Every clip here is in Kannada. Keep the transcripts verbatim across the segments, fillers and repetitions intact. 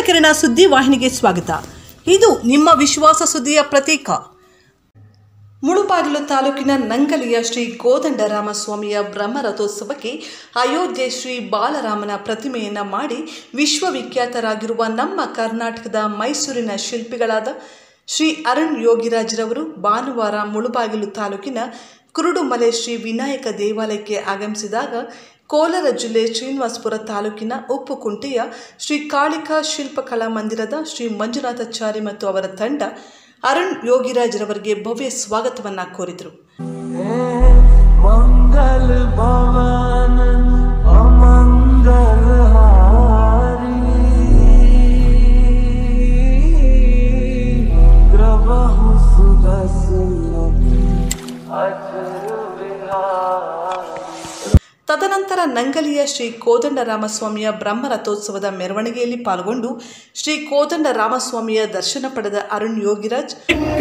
ಮೂಡಲಕಿರಣ ಸುದ್ದಿ ವಾಹಿನಿಗೆ ಸ್ವಾಗತ. ಇದು ನಿಮ್ಮ ವಿಶ್ವಾಸ ಸುದ್ದಿಯ ಪ್ರತೀಕ. ಮುಳುಬಾಗಿಲು ತಾಲೂಕಿನ ನಂಗಲಿಯ ಶ್ರೀ ಕೋದಂಡರಾಮಸ್ವಾಮಿಯ ಬ್ರಹ್ಮರಥೋತ್ಸವಕ್ಕೆ ಅಯೋಧ್ಯೆ ಶ್ರೀ ಬಾಲರಾಮನ ಪ್ರತಿಮೆಯನ್ನು ಮಾಡಿ ವಿಶ್ವವಿಖ್ಯಾತರಾಗಿರುವ ನಮ್ಮ ಕರ್ನಾಟಕದ ಮೈಸೂರಿನ ಶಿಲ್ಪಿಗಳಾದ ಶ್ರೀ ಅರುಣ್ ಯೋಗಿರಾಜ್ರವರು ಭಾನುವಾರ ಮುಳುಬಾಗಿಲು ತಾಲೂಕಿನ ಕುರುಡುಮಲೆ ಶ್ರೀ ವಿನಾಯಕ ದೇವಾಲಯಕ್ಕೆ ಆಗಮಿಸಿದಾಗ ಕೋಲಾರ ಜಿಲ್ಲೆ ಶ್ರೀನಿವಾಸಪುರ ತಾಲೂಕಿನ ಉಪ್ಪುಕುಂಟೆಯ ಶ್ರೀ ಕಾಳಿಕಾ ಶಿಲ್ಪಕಲಾ ಮಂದಿರದ ಶ್ರೀ ಮಂಜುನಾಥಾಚಾರಿ ಮತ್ತು ಅವರ ತಂಡ ಅರುಣ್ ಯೋಗಿರಾಜ್ರವರಿಗೆ ಭವ್ಯ ಸ್ವಾಗತವನ್ನು ಕೋರಿದರು. ತದನಂತರ ನಂಗಲಿಯ ಶ್ರೀ ಕೋದಂಡರಾಮಸ್ವಾಮಿಯ ಬ್ರಹ್ಮರಥೋತ್ಸವದ ಮೆರವಣಿಗೆಯಲ್ಲಿ ಪಾಲ್ಗೊಂಡು ಶ್ರೀ ಕೋದಂಡರಾಮಸ್ವಾಮಿಯ ದರ್ಶನ ಪಡೆದ ಅರುಣ್ ಯೋಗಿರಾಜ್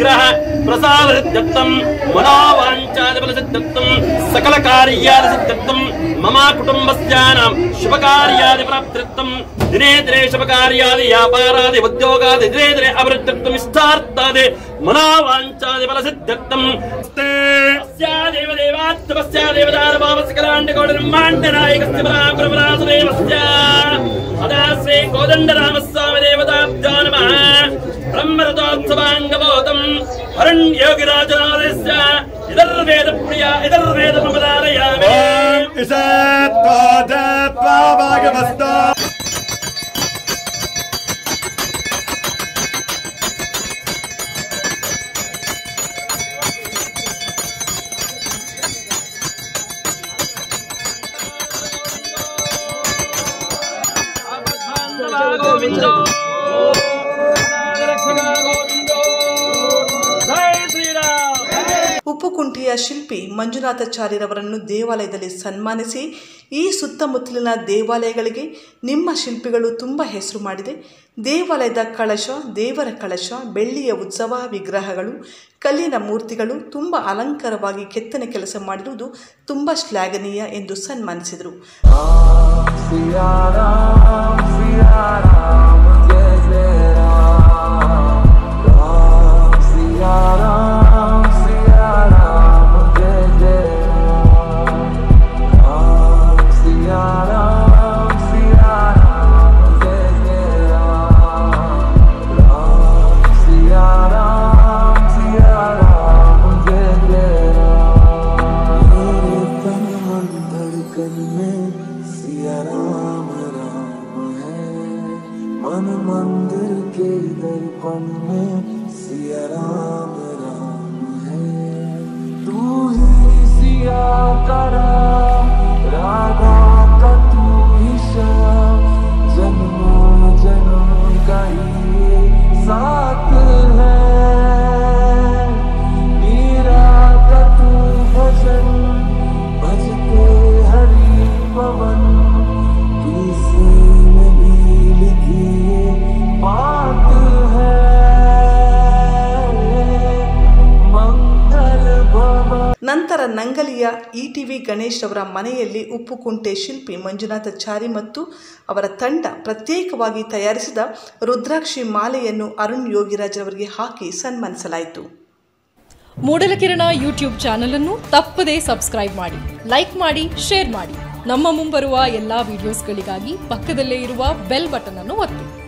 ಸಕಲ ಕಾರ್ಯಾದ ಸಿದ್ಧರ್ಥಂ ಮಮ ಕುಟುಂಬಸ್ಯಾನಾಂ ಶುಭ ಕಾರ್ಯಾದಿ ಪ್ರಾಪ್ತ್ಯರ್ಥಂ ದಿನೇ ದಿನೇ ಶುಭ ಕಾರ್ಯಾದಿ ವ್ಯಾಪಾರಾದಿ ಉದ್ಯೋಗಾದಿ ದಿನೇ ದಿನೇ ಅಭಿವೃದ್ಧ್ಯರ್ಥಂ ಇಷ್ಟಾರ್ಥಾದಿ ಮನೋವಾಂಚಾದಿ ಫಲ ಸಿದ್ಧರ್ಥಂ ದೇವ ದೇವಾತ್ಮಸ್ಯ ದೇವದಾನ ಭಾವಸ್ಯ ಕಲಾಂಡ ಗೌಡ ಬ್ರಹ್ಮಾಂಡ ನಾಯಕಸ್ಯ ಪರಾಪರಪರಾಸುದೇವಸ್ಯ ಅದಾ ಶ್ರೀ ಕೋದಂಡರಾಮಸ್ವಾಮಿ ದೇವತಾಭ್ಯೋ ನಮಃ ಬ್ರಹ್ಮರಥೋತ್ಸವಾಂಗಬೋಧಂ ಅರುಣ್ ಯೋಗಿರಾಜನಾದಸ್ಯ ಇದರ್ವೇದ ಪ್ರಿಯ ಇದರ್ವೇದ ಪ್ರಮದಾರಯಾಮಿ ಉಪ್ಪುಕುಂಟೆಯ ಶಿಲ್ಪಿ ಮಂಜುನಾಥಾಚಾರ್ಯರವರನ್ನು ದೇವಾಲಯದಲ್ಲಿ ಸನ್ಮಾನಿಸಿ ಈ ಸುತ್ತಮುತ್ತಲಿನ ದೇವಾಲಯಗಳಿಗೆ ನಿಮ್ಮ ಶಿಲ್ಪಿಗಳು ತುಂಬ ಹೆಸರು ಮಾಡಿದೆ. ದೇವಾಲಯದ ಕಳಶ, ದೇವರ ಕಳಶ, ಬೆಳ್ಳಿಯ ಉತ್ಸವ ವಿಗ್ರಹಗಳು, ಕಲ್ಲಿನ ಮೂರ್ತಿಗಳು ತುಂಬ ಅಲಂಕಾರವಾಗಿ ಕೆತ್ತನೆ ಕೆಲಸ ಮಾಡಿರುವುದು ತುಂಬ ಶ್ಲಾಘನೀಯ ಎಂದು ಸನ್ಮಾನಿಸಿದರು. मन मंदिर के दर्पण में सिया राम राम है, तू ही सिया का राम, राधा का तू ही श्याम, जन्मों जन्म का ये साथ है, मीरा का तू भजन भजते हरि पवन, किसी ನಂತರ ನಂಗಲಿಯ ಇ ಟಿ ವಿ ಗಣೇಶ್ ಅವರ ಮನೆಯಲ್ಲಿ ಉಪ್ಪುಕುಂಟೆ ಶಿಲ್ಪಿ ಮಂಜುನಾಥಾಚಾರಿ ಮತ್ತು ಅವರ ತಂಡ ಪ್ರತ್ಯೇಕವಾಗಿ ತಯಾರಿಸಿದ ರುದ್ರಾಕ್ಷಿ ಮಾಲೆಯನ್ನು ಅರುಣ್ ಯೋಗಿರಾಜ್ ಅವರಿಗೆ ಹಾಕಿ ಸನ್ಮಾನಿಸಲಾಯಿತು. ಮೂಡಲಕಿರಣ ಯೂಟ್ಯೂಬ್ ಚಾನೆಲ್ ಅನ್ನು ತಪ್ಪದೇ ಸಬ್ಸ್ಕ್ರೈಬ್ ಮಾಡಿ, ಲೈಕ್ ಮಾಡಿ, ಶೇರ್ ಮಾಡಿ. ನಮ್ಮ ಮುಂಬರುವ ಎಲ್ಲಾ ವಿಡಿಯೋಸ್ಗಳಿಗಾಗಿ ಪಕ್ಕದಲ್ಲೇ ಇರುವ ಬೆಲ್ ಬಟನ್ ಅನ್ನು ಒತ್ತಿ.